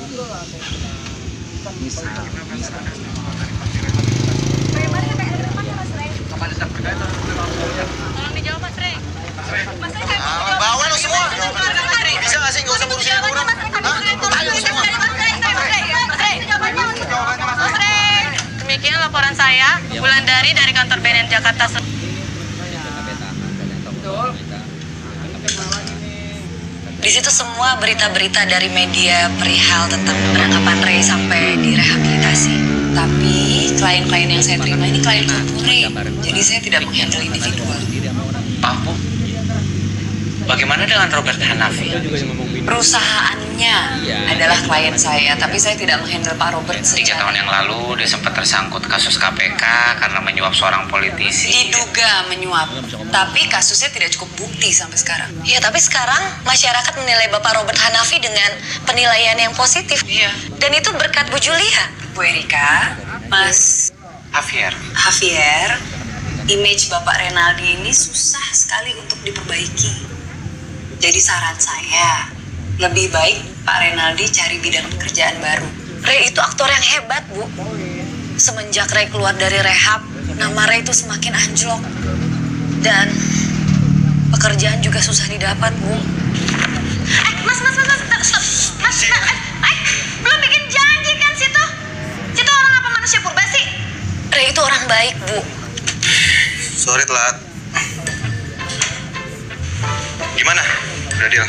Bisa. Bagaimana sampai ada depan ya Mas Rey? Tolong dijawab Mas Rey. Mas Rey kan bawa lo semua. Bisa nggak sih nggak usah ngurusin orang? Ayo semua. Mas Rey. Demikian laporan saya, Wulandari dari kantor BNN Jakarta. Di situ semua berita-berita dari media perihal tentang penangkapan Rey sampai direhabilitasi. Tapi klien-klien yang saya terima ini klien corporate, jadi saya tidak menghandle individual. Pak Bu, bagaimana dengan Robert Hanafi? Perusahaannya adalah klien saya, tapi saya tidak menghandle Pak Robert 3 tahun yang lalu dia sempat tersangkut kasus KPK karena menyuap seorang politisi. Diduga menyuap, tapi kasusnya tidak cukup bukti sampai sekarang. Ya, tapi sekarang masyarakat menilai Bapak Robert Hanafi dengan penilaian yang positif. Iya. Dan itu berkat Bu Julia. Bu Erika, Mas Javier. image Bapak Renaldi ini susah sekali untuk diperbaiki. Jadi saran saya, lebih baik Pak Renaldi cari bidang pekerjaan baru. Rey itu aktor yang hebat, Bu. Semenjak Rey keluar dari rehab, nama Rey itu semakin anjlok. Dan pekerjaan juga susah didapat, Bu. Mas, belum bikin janji kan situ? Situ orang apa manusia purba sih? Rey itu orang baik, Bu. Sorry telat. Gimana? Udah deal?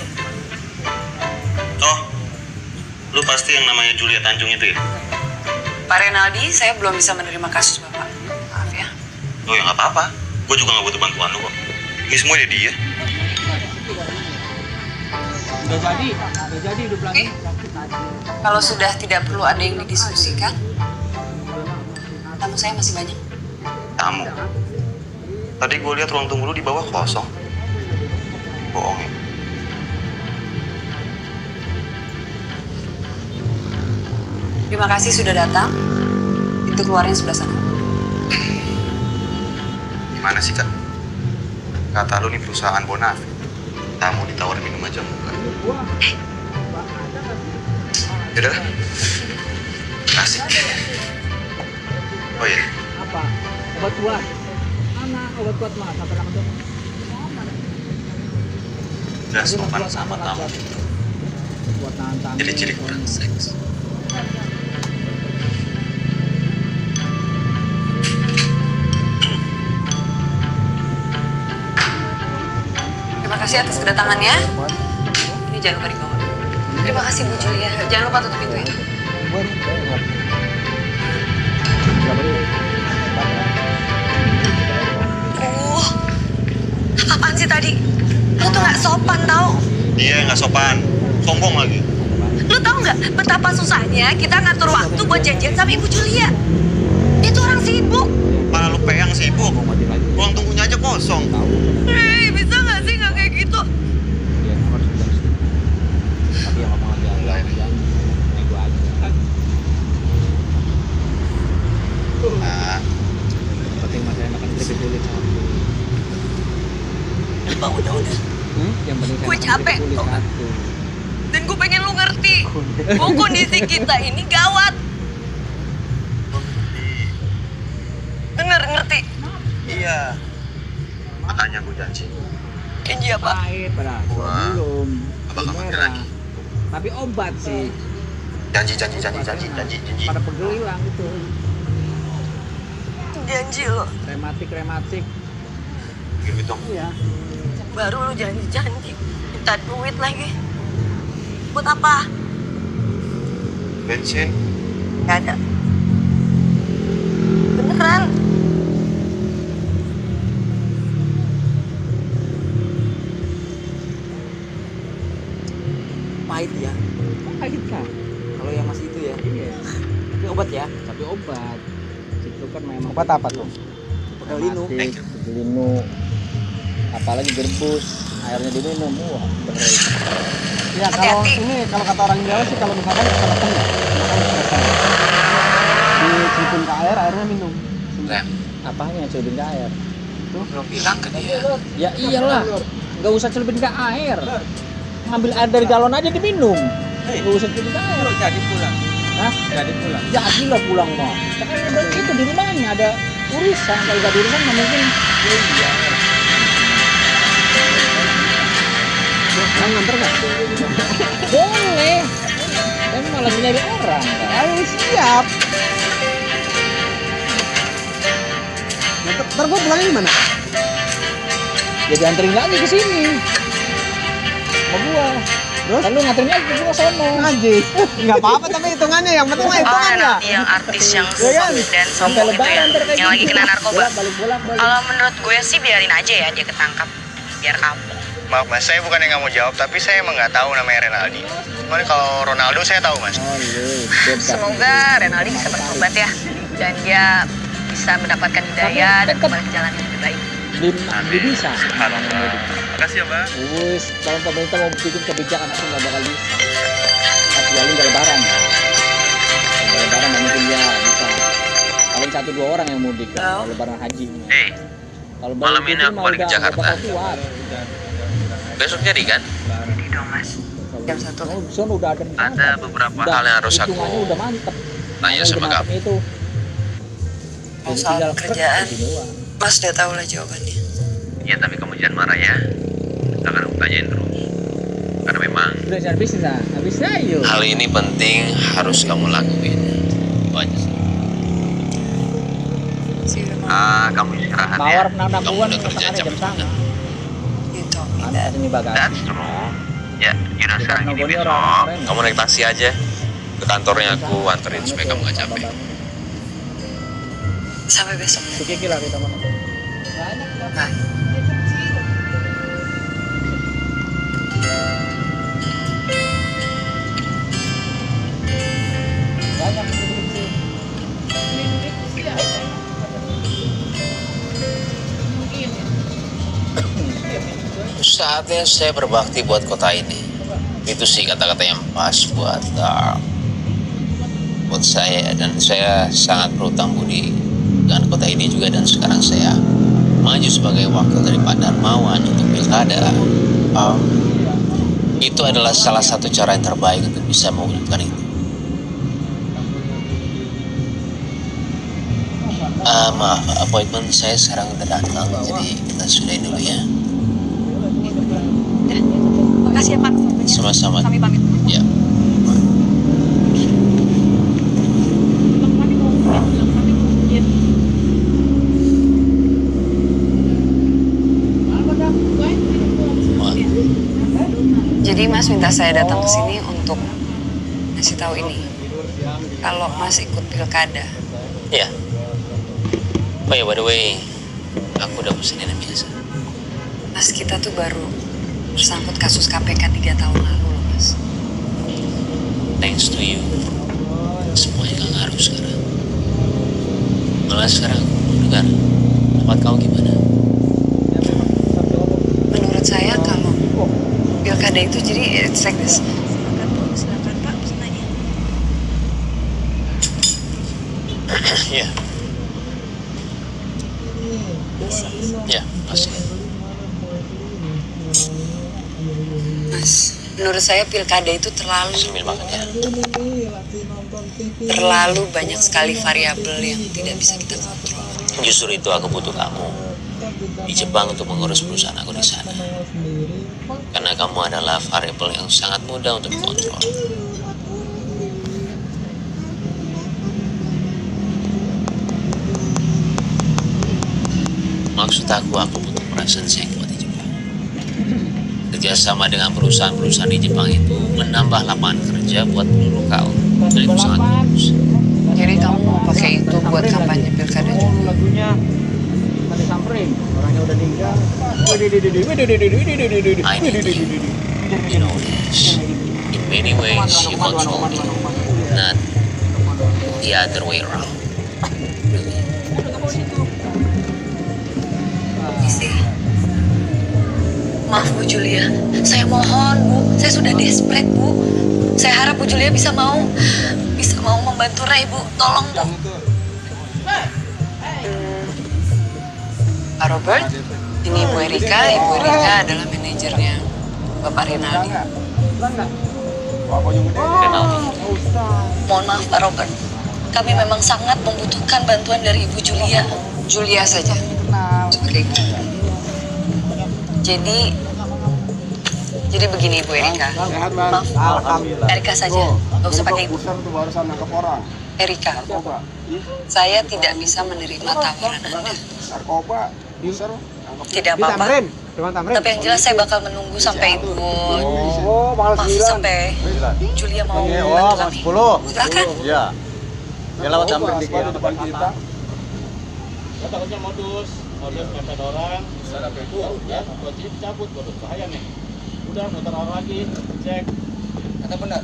Oh, lu pasti yang namanya Julia Tanjung itu ya? Pak Renaldi, saya belum bisa menerima kasus Bapak. Maaf ya. Oh ya nggak apa-apa. Gue juga nggak butuh bantuan lu kok. Ini semua dia dia. Udah jadi udah Oke. Kalau sudah tidak perlu ada yang didiskusikan, tamu saya masih banyak. Tamu. Tadi gue lihat ruang tunggu lu di bawah kosong. Bohong ya? Terima kasih sudah datang. Itu keluarnya sebelah sana. Gimana sih kak? Kata lu nih perusahaan Bonaf. Tamu ditawarin minum aja enggak. Yaudah lah. Kasih. Oh iya. apa? Obat kuat. Mana obat kuat mah? Sampai lama tuh. Gak sopan sama tamu. Buat nahan Ciri-ciri kurang seks. Terima kasih atas kedatangannya. Ini jangan lupa dibawa. Terima kasih Bu Julia. Jangan lupa tutup pintunya. Apaan sih tadi? Lu tuh nggak sopan tau? Iya nggak sopan, sombong lagi. Lu tahu nggak betapa susahnya kita ngatur waktu buat janjian sama Ibu Julia? Itu orang sibuk. Malah lu peyang sibuk. Ruang tunggunya aja kosong. Hei, bisa nggak sih nggak kayak gitu? Tapi yang ngomong aja ini gua aja. Nah, Penting masih makan keripik kulit. Udah. Yang penting Gue capek, tau nggak? Dan gue pengen lu ngerti. Oh, kondisi kita ini gawat. Ngerti? iya. Makanya gue janji. Janji apa? Pahit padahal. Wah, Belum. bakal Belum mampir merah. lagi. Tapi obat sih. Janji. Pada pegel hilang itu. Janji lo. Rematik. Gitu dong. Iya. Baru lu janji. Minta duit lagi. Buat apa? Bensin. Gak ada. Beneran. Pahit ya. Pahit kan. Kalau yang masih itu ya. Iya. Tapi obat ya. Tapi obat. Itu kan memang. Obat apa tuh? Pegelinu. Pegelinu. Apalagi direbus. Airnya diminum. Wah, bener. Ya kalau Hati-hati. ini kalau kata orang Jawa sih kalau misalkan keselatan ya. Dicelupin ke air, airnya minum. Ren, Apanya celupin ke air? belum bilang ke dia. Ya iyalah. Nggak usah celupin ke air. Ngambil air dari galon aja diminum. Urusan kita Lo jadi pulang. Hah? Jadi pulang. Jadilah pulang mau. Karena itu di rumahnya ada urusan. Kalau gak ada urusan nggak mungkin. Iya. Kamu nganter nggak? Boleh. Kan malah nyari orang. Ayo siap. Ntar gue pulangnya gimana? Ya dianterin lagi ke sini. Sama gua. Terus? Lalu nganterin lagi ke gua sono. Anjir. Enggak apa-apa tapi hitungannya yang penting mah hitungannya. yang artis yang Ya kan? dan Sampai sombong itu ya, lebaran ntar kayak yang lagi gitu. kena narkoba. Bolak-balik. Kalau menurut gue sih biarin aja ya dia ketangkap, biar kapok. Maaf mas, saya bukan yang nggak mau jawab, tapi saya emang nggak tahu namanya Renaldi. Cuman kalau Ronaldo saya tahu mas. Oh iya. Semoga Renaldi bisa bertobat ya, dan dia bisa mendapatkan hidayah dan kembali ke jalan yang lebih baik. Dia bisa. Makasih ya mbak. Wis, kalau pemerintah mau bikin kebijakan aku nggak bakal bisa. Kecuali nggak lebaran. Nggak lebaran nggak mungkin dia bisa. Paling 1-2 orang yang mudik kalau lebaran haji. Kalau malam ini aku balik ke Jakarta. Kuat. Besok jadi kan? Jadi dong mas, jam 1. Oh, di sana udah Ada beberapa hal yang harus aku hitungannya udah mantep. tanya sama kamu. Itu. Mau Jadi soal tinggal kerjaan, krek, gitu doang. mas udah tahu lah jawabannya. Ya tapi kamu jangan marah ya. Akan aku tanyain terus. Karena memang Udah habis lah, habis ayo. hal ini penting, harus kamu lakuin. Itu aja sih. Kamu istirahat ya. Mawar menang Kamu buan udah kerja jam sana. Gitu, Ada ini bagasi. That's true. Ya, yaudah sekarang gini besok. Kamu naik taksi aja ke kantornya, aku anterin supaya kamu gak capek. Sampai besok. Sikiki lah kita mana. Bye. Banyak Saatnya saya berbakti buat kota ini. Itu sih kata-kata yang pas buat saya, dan saya sangat berhutang budi dengan kota ini juga. Dan sekarang saya maju sebagai wakil dari Pak Darmawan untuk pilkada. Itu adalah salah satu cara yang terbaik untuk bisa mewujudkan itu. Maaf, appointment saya sekarang udah datang, jadi kita sudahi dulu ya. Makasih ya Pak. Sama-sama. Kami pamit. Ya. Jadi Mas minta saya datang ke sini untuk ngasih tahu ini. Kalau Mas ikut pilkada. Ya. Oh ya, by the way, aku udah pesenin yang biasa. Mas, kita tuh baru tersangkut kasus KPK 3 tahun lalu loh Mas. Thanks to you, semuanya gak ngaruh sekarang. Malah sekarang aku mau dengar tempat kamu gimana. Menurut saya kalau pilkada itu jadi it's like this. Silakan Pak, bisa nanya. Ya. Ya, pasti. Mas, menurut saya pilkada itu Sambil makan ya. terlalu banyak sekali variabel yang tidak bisa kita kontrol. Justru itu aku butuh kamu di Jepang untuk mengurus perusahaan aku di sana. Karena kamu adalah variabel yang sangat mudah untuk dikontrol. Maksud aku butuh perasaan yang kuat di Jepang. Kerjasama dengan perusahaan-perusahaan di Jepang itu menambah lapangan kerja buat seluruh kau. Dan itu sangat bagus. Jadi kamu mau pakai itu buat kampanye pilkada juga? Lagunya tadi samperin, orangnya udah tinggal. I need you. You know this. In many ways, you control me. Not the other way around. Isi. Maaf Bu Julia, saya mohon Bu, saya sudah desperate Bu. Saya harap Bu Julia bisa mau membantu Ray Bu, tolong Bu. Pak Robert, ini Ibu Erika. Ibu Erika adalah manajernya Bapak Rinaldi. Renaldi. Mohon maaf Pak Robert. Kami memang sangat membutuhkan bantuan dari Ibu Julia. Julia saja. Seperti itu. Jadi begini Ibu Erika. Maaf, Erika saja. Gak usah pakai Ibu. Erika, saya tidak bisa menerima tawaran Anda. Tidak apa-apa. Tapi yang jelas saya bakal menunggu sampai Ibu. Maaf, sampai Julia mau membantu kami. Silakan. Iya. Ya lewat Tamrin di depan kita. Takutnya modus mepet orang, bisa pintu, ya, kunci cabut, waduh bahaya nih. Udah muter arah lagi, cek. Kata benar.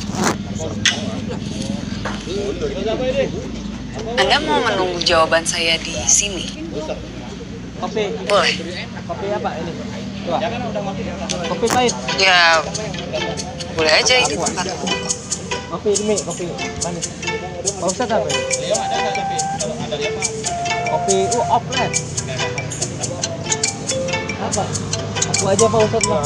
Anda mau menunggu jawaban saya di sini? Kopi. Boleh. Kopi apa ini? Tuh. Jangan udah mati. Kopi pahit. Ya, boleh aja ini tempat. Kopi ini, kopi manis. Pak Ustadz apa ini? Leo ada nggak tapi kalau ada dia mah Kopi oplet. Apa? Aku aja Pak Ustadz mah.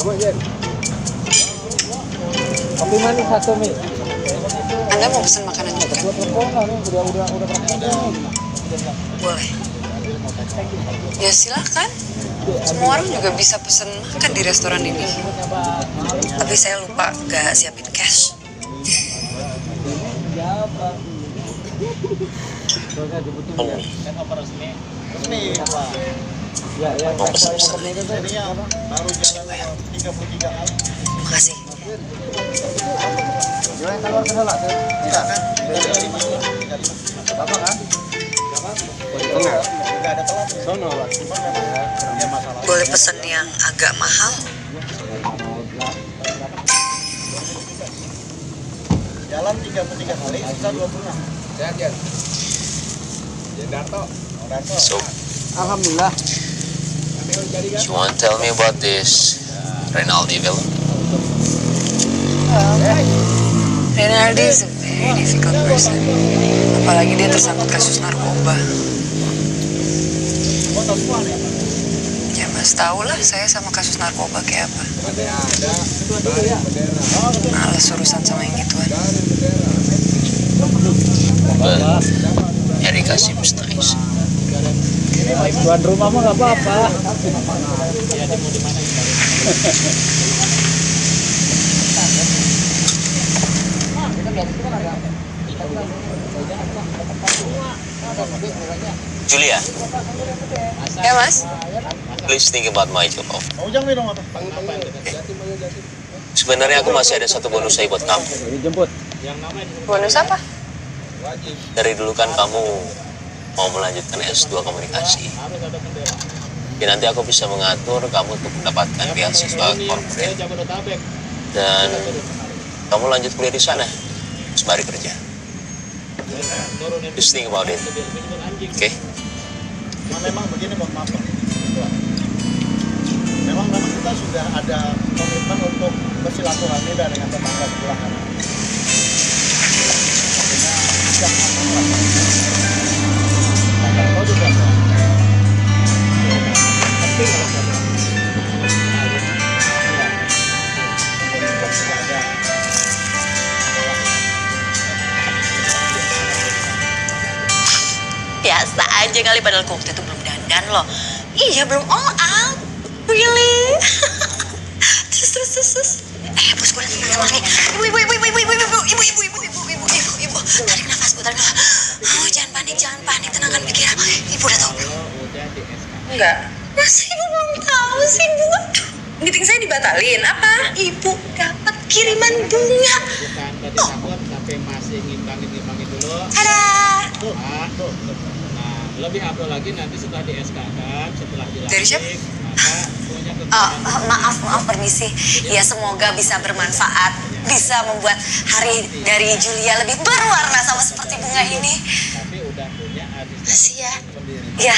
Kopi manis satu Mi. Anda mau pesan makanan juga? Udah Boleh. Ya silakan. Semua orang juga bisa pesan makan di restoran ini. Tapi saya lupa gak siapin cash. kan operasinya Mau pesan-pesan. Baru jalan 33 kali. Makasih. Jualan keluar ke sana tidak kan? Apa kan? Enggak ada telat. Sono lah. Cuma memang ya masalah. Boleh pesen yang agak mahal? Jalan 33 kali, sisa 26. Sehat ya. Jendarto. So, Alhamdulillah. you want to tell me about this Renaldi villain? Renaldi is a very difficult person. Apalagi dia tersangkut kasus narkoba. Ya mas tau lah saya sama kasus narkoba kayak apa. Males urusan sama yang gituan. But Erika seems nice. Tuan rumah mah nggak apa-apa. Julia, Ya mas? please think about my job offer. Mau jangan minum apa? Sebenarnya aku masih ada satu bonus saya buat kamu. Dijemput. Bonus apa? Dari dulu kan kamu mau melanjutkan S2 komunikasi. Ya nanti aku bisa mengatur kamu untuk mendapatkan beasiswa corporate. Dan kamu lanjut kuliah di sana sembari kerja. Just think about it. Oke? Memang begini Bang, maaf. Memang kita sudah ada komitmen untuk bersilaturahmi dengan tetangga sebelah kanan. Kau juga Biasa aja kali padahal waktu itu belum dandan loh. Iya belum all out. Really? Terus. Bos gue datang lagi. Ibu. Tarik nafas bu, tarik nafas. Oh, jangan panik, tenangkan pikiran. Ibu udah tahu belum? Enggak. Masa ibu belum tahu sih bu? Meeting saya dibatalin. Apa? Ibu dapat kiriman bunga. Bukan takut sampai masih ngimbangin dulu. Ada. Tuh. Nah, lebih upload lagi nanti setelah di SK kan, setelah dilantik. Dari siapa? Maka punya Maaf permisi. Ya semoga bisa bermanfaat, bisa membuat hari dari Julia lebih berwarna sama seperti bunga ini. tapi udah punya Makasih ya. sendiri. Ya.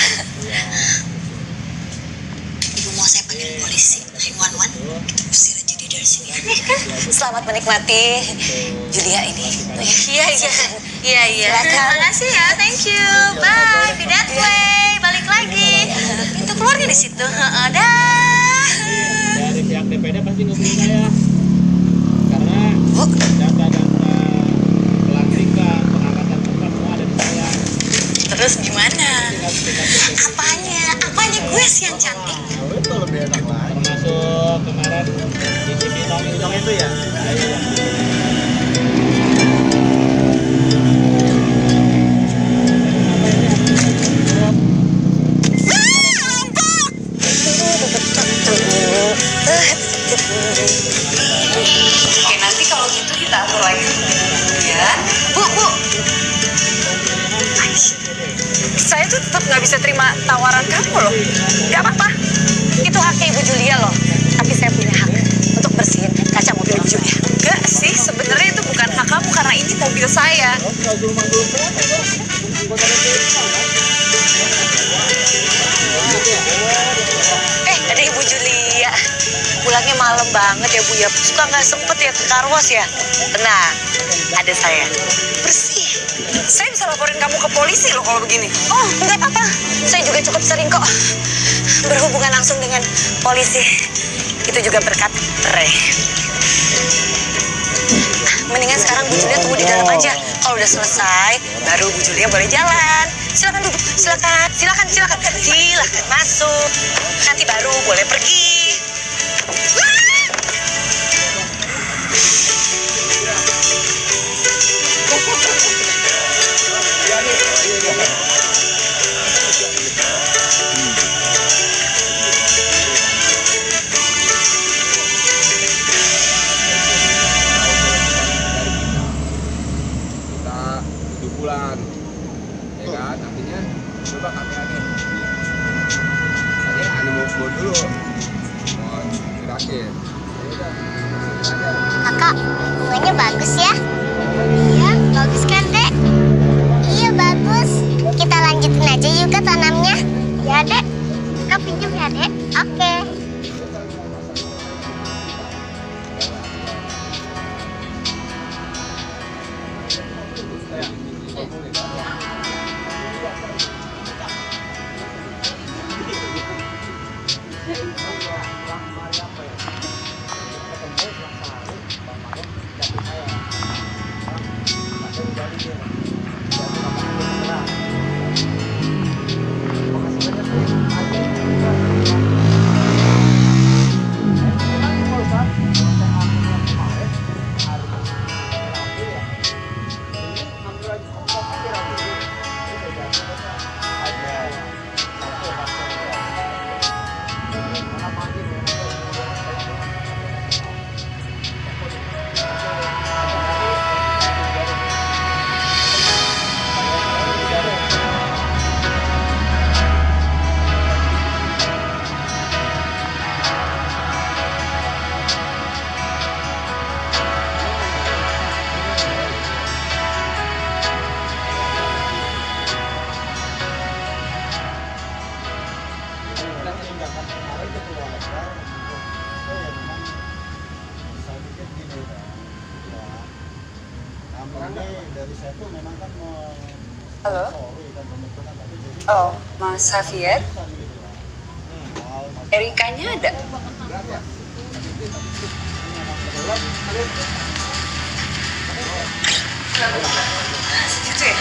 Ibu mau saya panggil polisi 911? Kita usir aja dia dari sini. Selamat menikmati Julia ini. Iya. Terima kasih ya. Thank you. Bye. Be that way. Balik lagi. Pintu keluarnya di situ. Dah. Dari pihak DPD pasti ngubungin saya karena Bu, kemarin isi bidang itu ya. Oke, nanti kalau gitu kita atur lagi ya. Bu. Saya tuh tetap nggak bisa terima tawaran kamu loh. Gak apa-apa. Itu haknya Ibu Julia loh. Tapi saya punya hak untuk bersihin kaca mobil Ibu Julia. Enggak sih, sebenarnya itu bukan hak kamu karena ini mobil saya. Ada Ibu Julia. Pulangnya malam banget ya Bu ya. Suka nggak sempet ya ke karwas ya. Tenang, ada saya. Bersih. Saya bisa laporin kamu ke polisi loh kalau begini. Oh, nggak apa-apa. Saya juga cukup sering kok berhubungan langsung dengan polisi. Itu juga berkat Ray. Mendingan sekarang Bu Julia tunggu di dalam aja. Kalau udah selesai, baru Bu Julia boleh jalan. Silakan duduk, silakan masuk. Nanti baru boleh pergi. Bulan, ya kan? Artinya coba kami agen. Tadi ada mau dulu, mau terakhir. Kakak, bunganya bagus ya? Iya, bagus kan Dek? Iya bagus. Kita lanjutin aja yuk ke tanamnya. Ya Dek, Kak pinjam ya Dek? Oke. Halo? Oh, Mas Xavier? Erikanya ada? Segitu ya?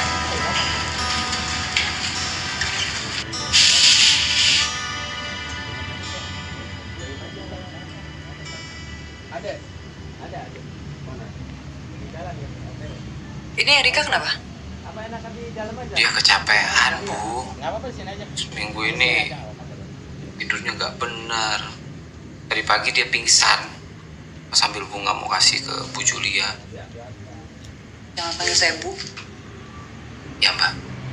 Ada. Mana? Di jalan ya. Ini Erika kenapa? Dia kecapean, Bu. Seminggu ini tidurnya nggak benar. Dari pagi dia pingsan. Sambil bunga mau kasih ke Bu Julia. Jangan panggil saya Bu. Ya, Mbak.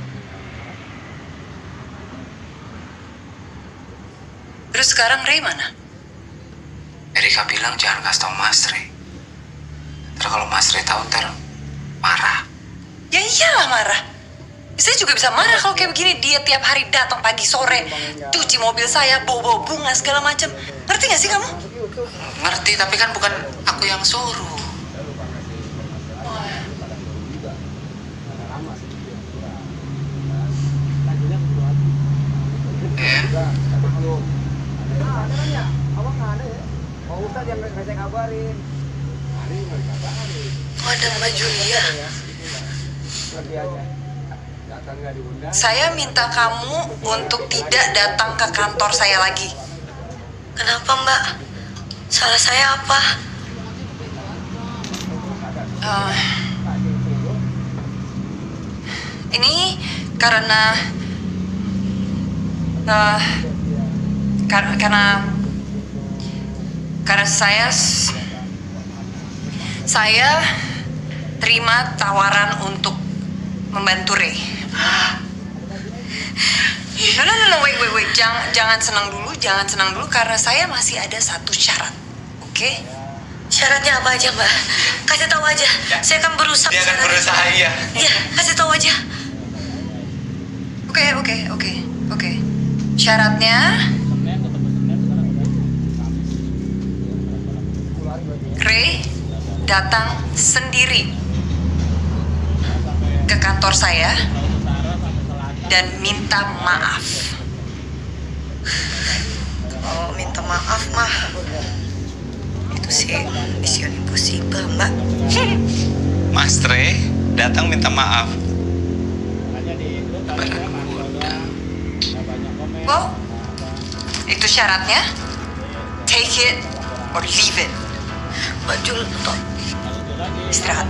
Terus sekarang Ray mana? Erika bilang jangan kasih tahu Mas Ray. Ntar kalau Mas Ray tahu ntar marah. Ya iyalah marah. Saya juga bisa marah kalau kayak begini. Dia tiap hari datang pagi sore, cuci mobil saya, bawa bunga segala macam. Ngerti gak sih kamu? Ngerti, tapi kan bukan aku yang suruh. Oh, ada Mbak Julia. Saya minta kamu untuk tidak datang ke kantor saya lagi. Kenapa, Mbak? Salah saya apa? Ini karena saya terima tawaran untuk membantu Ray. No, wait. Jangan senang dulu karena saya masih ada satu syarat, oke? Syaratnya apa aja, Mbak? Kasih tahu aja. Saya akan berusaha. Dia akan berusaha, iya. Iya, kasih tahu aja. Oke. Syaratnya Ray datang sendiri ke kantor saya dan minta maaf. Oh, minta maaf mah itu sih mission impossible, Mbak. Mas Ray datang minta maaf. Wow, itu syaratnya. Take it or leave it. Mbak Jul, istirahat.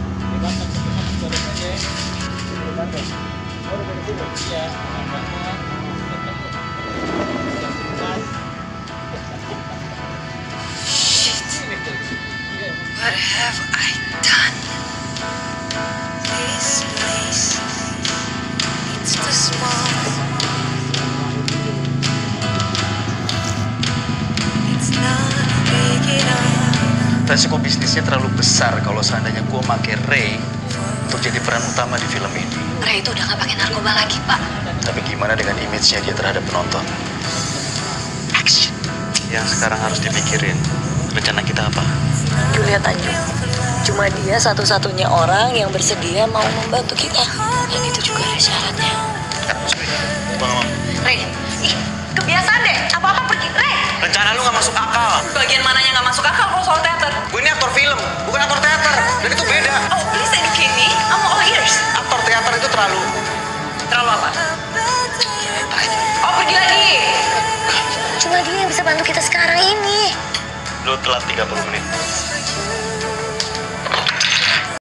What have I done? This place, it's too small. It's not big enough. Resiko bisnisnya terlalu besar kalau seandainya gue pakai Ray untuk jadi peran utama di film ini. Ray itu udah gak pakai narkoba lagi, Pak. Tapi gimana dengan image-nya dia terhadap penonton? Action. Yang sekarang harus dipikirin, rencana kita apa? Julia Tanjung. Cuma dia satu-satunya orang yang bersedia mau membantu kita. Dan itu juga ada syaratnya. Ray, kebiasaan deh. Apa-apa pergi. Ray! Rencana lu gak masuk akal. Bagian mananya gak masuk akal kalau soal teater? Gue ini aktor film, bukan aktor teater. Dan itu beda. Oh, please educate me. I'm all ears. Aktor teater itu terlalu apa? Oh, pergi lagi. Cuma dia yang bisa bantu kita sekarang ini. Lu telat 30 menit.